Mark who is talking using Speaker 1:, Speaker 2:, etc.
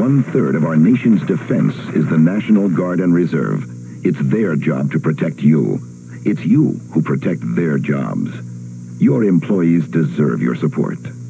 Speaker 1: 1/3 of our nation's defense is the National Guard and Reserve. It's their job to protect you. It's you who protect their jobs. Your employees deserve your support.